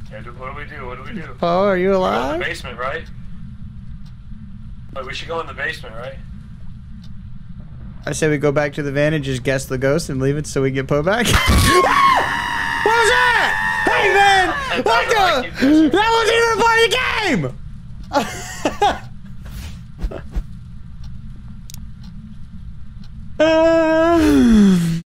Yeah, what do we do? What do we do? Poe, are you We go in alive? the basement, right? Wait, we should go in the basement, right? I say we go back to the van and just guess the ghost and leave it so we get Poe back. What was that? Hey man! What the? That wasn't even a part of the game!